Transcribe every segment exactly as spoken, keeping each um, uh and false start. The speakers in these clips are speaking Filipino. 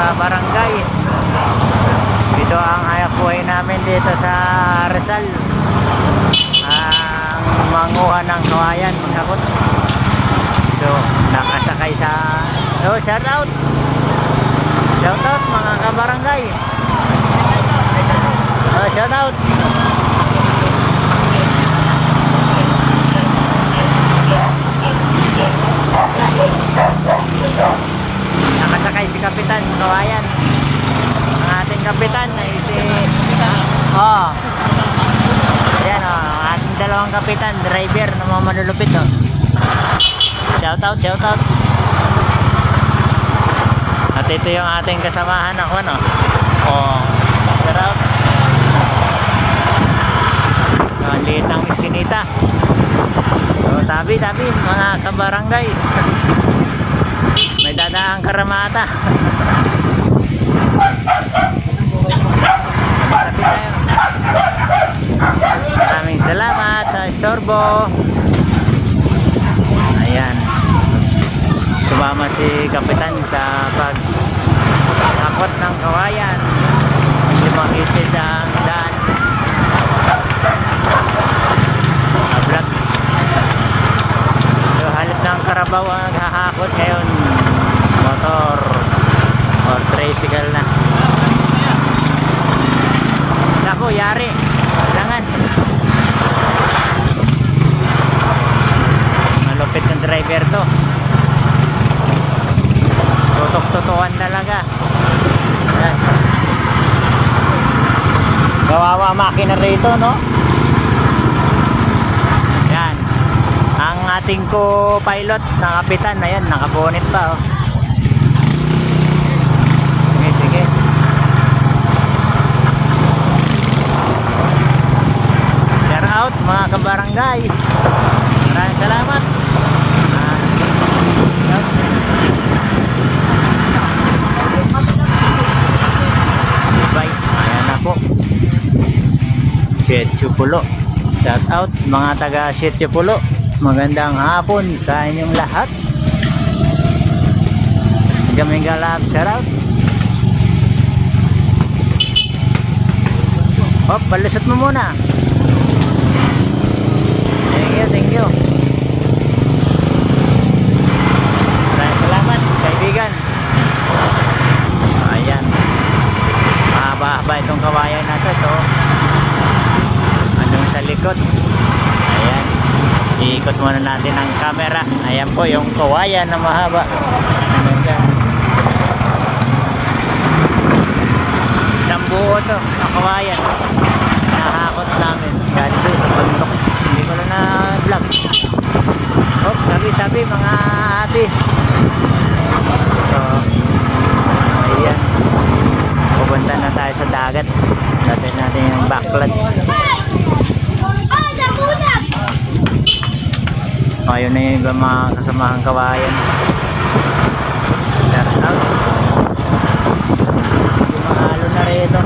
kabarangay. Ito ang hayap buhay namin dito sa Rizal. Ang manguha ng kawayan, manghakot. So, nakasakay sa... Oh, shout out! Shout out mga kabarangay! Oh, shout out! Nakasakay si Kapitan sa kawayan. Ang ating Kapitan ay si... Oh! Ayan o, oh, ang ating dalawang Kapitan, driver na mga malulupit o. Oh. Shout out, shout out. At ito yung ating kasamahan ako, no? Oh, shout out. Ang liit ang iskinita. So, tabi, tabi, mga kabarangay. May dadaang karamata. Sabi tayo. Maraming salamat sa istorbo. Ayan. Sumama si Kapitan sa pag-akot ng kawayan. Hindi makitid ang daan. Vlog. So, halip ng karabaw ang naghahakot ngayon. Motor or tricycle na. Ako, yari. Kailangan. Malupit ng driver to. Tutok-tutukan talaga. Ayan. Kawawa makina rito, no? Yan. Ang ating co-pilot na Kapitan, ayan, nakabonit pa, oh. Sige, sige. Shout out mga kabarangay. Maraming salamat. Ah, bye. Ayan na po. Sitio-Pulo. Shout out mga taga Sitio-Pulo. Magandang hapon sa inyong lahat. Gaming galap, shout out. Hop, palusot mo muna. Thank you, thank you. Maraming salamat, kaibigan. Ayan. Mahaba-haba itong kawayan na ito. Ito. Andun sa likod. Ayan. Iikot muna natin ang camera. Ayan po yung kawayan na mahaba. Ayan. Isang buo ito ang kawayan. Nahakot namin. Galing doon sa bundok. Hindi ko lang na vlog. Oh, tabi-tabi mga ate. So, ayan. Pupunta na tayo sa dagat. Natin natin yung backlot. Ayun na yung mga kasamahang kawayan. Shout out. Yung mga halo na rito.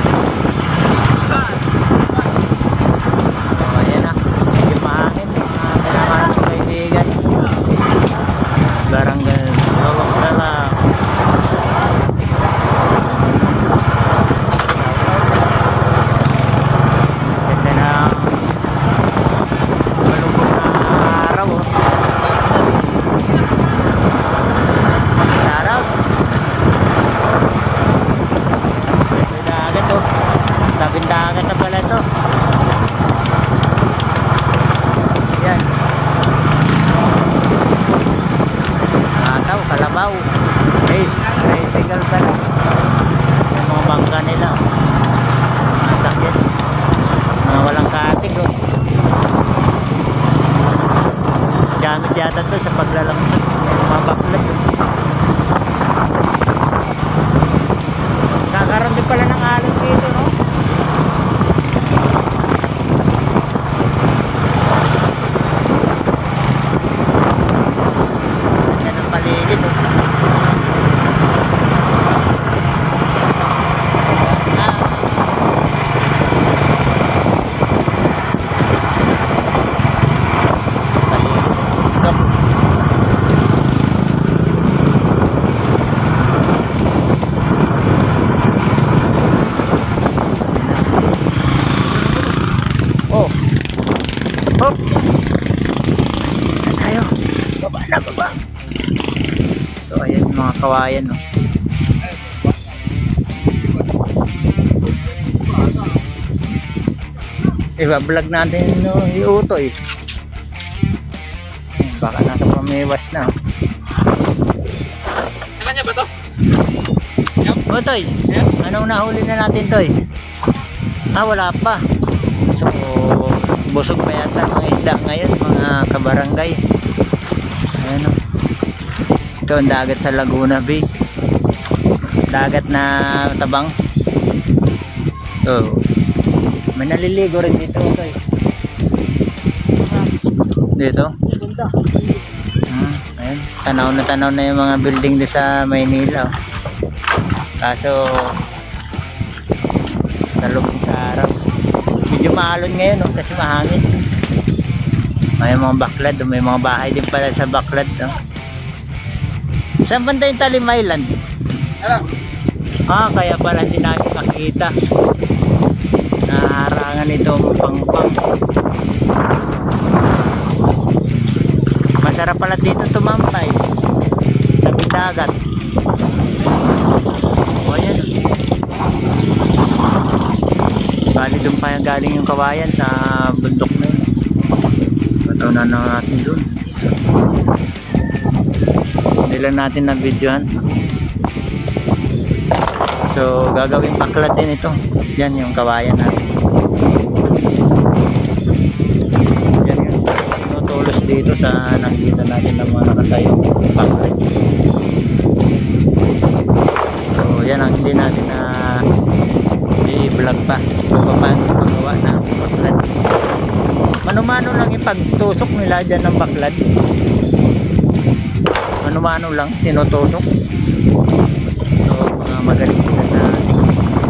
So, ayan na. Medyo mahangin. Mga pinamahan ko kaibigan. Barangay. Lolok na lang. Ganda na malubog na araw, oh. Shout out. May dagat, oh. Tabing dagat na pala ito. Ayan. Ataw, kalabaw. Guys, tricycle ka na. Yung mga bangka nila, masakit. Mga walang katig, oh. Gamit yata to sa paglalangkot. Mga baklat, oh. Kakaroon din pala ng alon dito, no? Ganda ng paligid, oh. baba. So ayan yung mga kawayan, no. Iba-vlog natin no, iutoy. Baka nakapamiwas na. Sa kanya ba to? O Toy, anong nahuli na natin Toy? Ah, wala pa. So, busog pa yata mga isda ngayon, mga kabarangay. Ayan o. Ito ang dagat sa Laguna Bay. Dagat na tabang. So, may naliligo rin dito Toy. Dito? Hmm, ayan. Tanaw na tanaw na yung mga building doon sa Maynila. Oh. Kaso sa lubong sa araw medyo maalon ngayon, no? Kasi mahangin. May mga baklad, may mga bahay din pala sa baklad, no? Saan banda yung Talim Island? Ah, kaya pala hindi natin makita. Naharangan itong pangpang. Masarap pala dito tumambay tabi dagat. O ayan, bali doon pa yung galing yung kawayan sa bundok na yun. Patunan na natin doon. Hindi lang natin na videohan. So gagawin baklad din ito. Yan yung kawayan natin. Yan yun, tinutulos dito sa nakikita natin ng mga nakatayong baklad. So yan ang hindi natin na i-vlog pa kung paano magawa ng baklad. Mano-mano lang ipagtusok nila dyan ng baklad. Mano-mano lang tinutusok. So mga magaling sila sa ating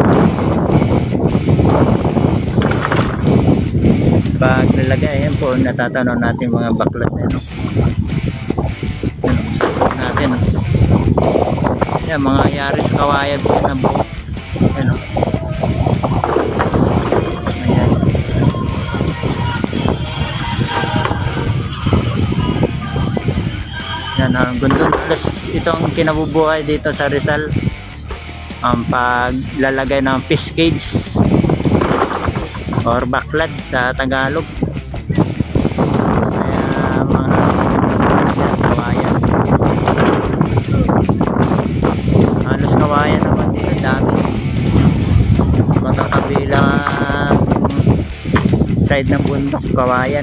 paglalagay. Ayan po natatanaw natin mga baklad na no? Natin no? Yan mga yaris kawayan po na buo. Ayan o. Ayan. Yan ang gundong plus itong kinabubuhay dito sa Rizal. Ang paglalagay ng fish cage or baklad sa Tagalog. Kaya mga yan, kawayan. Halos kawayan naman dito, dami. Magkakabilang side ng bundok, kawayan.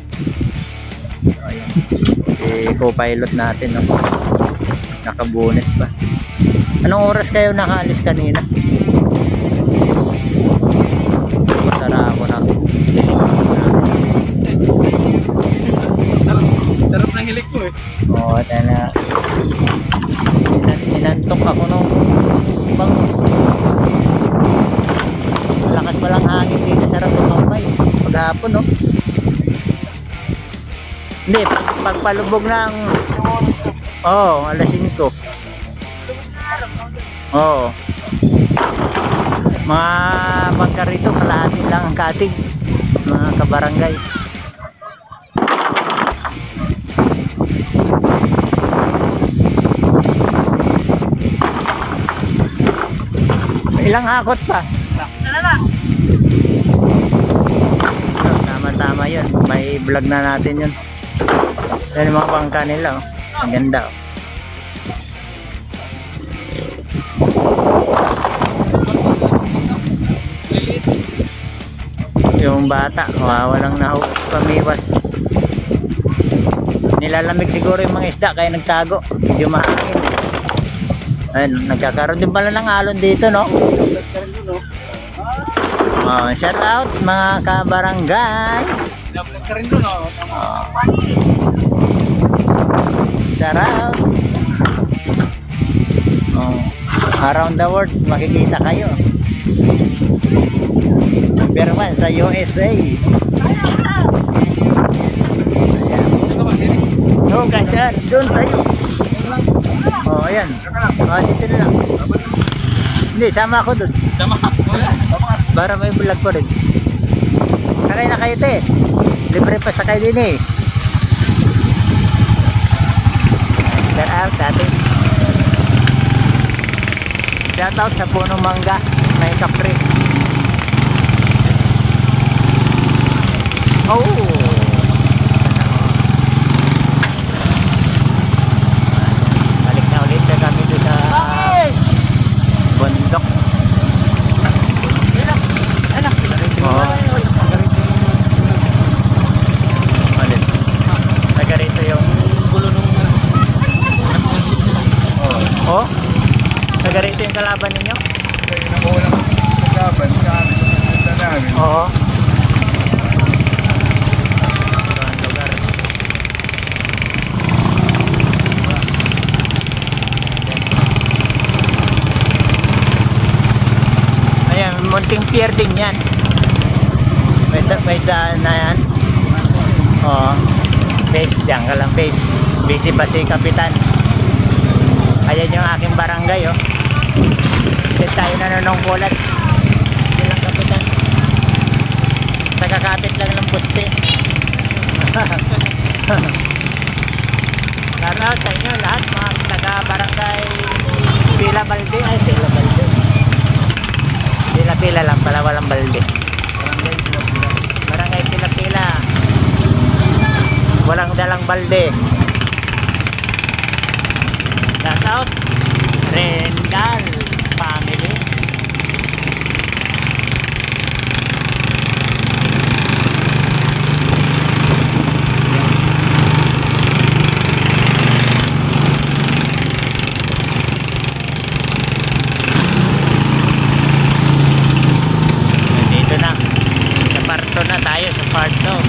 Ayan. Si co-pilot natin, no? Nakabunet pa. Anong oras kayo nakaalis kanina? Masara ako na hilik natin. Tarap ng hilik ko eh. Oo, tala. Inantok ako nung bangus. Lakas palang hangin dito, sarap tumambay. Paghapon, no? Hindi, pag, pagpalubog ng oo, oh, alas singko. Oo. Mga bangka rito, kalahati lang ang katig. Mga kabarangay. Ilang hakot pa? Isa na lang. So, tama-tama yun. May vlog na natin yun. Yan yung mga bangka nila. Oh. Ang ganda. Oh. Yung bata, walang nahu pamiwas. Nilalamig siguro yung mga isda kaya nagtago. Medyo mahangin. Ayun, nagkakaroon din pala ng alon dito, no? Oh, shout out mga kabarangay. Nablag ka rin doon, no? Oh. Shout out. Oh. Around the world makikita kayo. Number one sa U S A. Ayan. No, kahit dyan. Doon tayo. Oh, ayan. Oh, dito na lang. Hindi, sama ako doon. Sama. Para may vlog ko rin. Sakay na kayo, te. Libre pa sakay din eh. Shoutout sa Puno Mangga, may kapre. Oh! Balik na ulit na kami doon sa bundok. Oo. Ulit. Taga rito yung Gulo nung oh? Taga rito yung kalaban ninyo? Kaya nakuha lang ng laban sa amin. Sa namin. Oo. Ito ang lugar. Ayan, munting pier din yan. May, da- may daan na yan. Oo. Babes, diyan ka lang babes. Busy pa si Kapitan. Ayan yung aking barangay, oh. Hindi tayo nanunungkulan. Hindi lang Kapitan. Tagakapit lang ng puste. Shoutout sa inyo lahat, mga taga-barangay Pila Balde. Ay, Pila Balde. Pila-pila lang pala, walang balde. Barangay Pila-pila. Walang dalang balde. Shoutout Rendal family. Nandito na. Sa parto na tayo, sa part two.